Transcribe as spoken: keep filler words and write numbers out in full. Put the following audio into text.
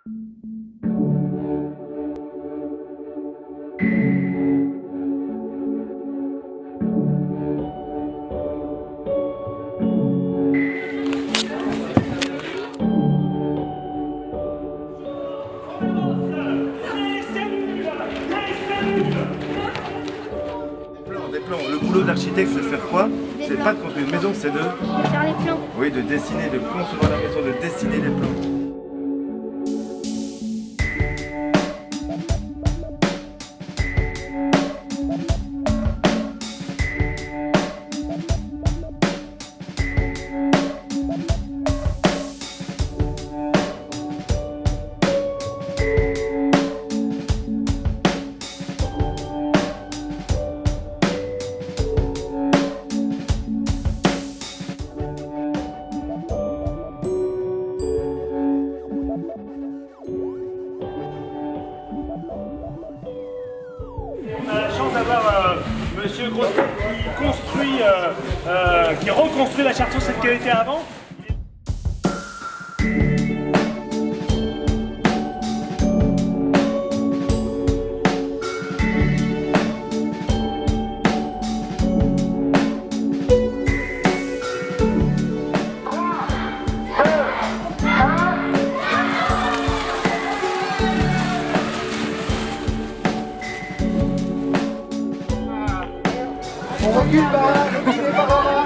Des plans. Le boulot d'architecte, c'est de faire quoi? C'est pas de construire une maison, c'est de... faire les plans. Oui, de dessiner, de concevoir la maison, de dessiner les plans. On a la chance d'avoir euh, monsieur Gros qui construit, euh, euh, qui reconstruit la Chartreuse telle qu'elle était avant. On recule par là, reculez par là.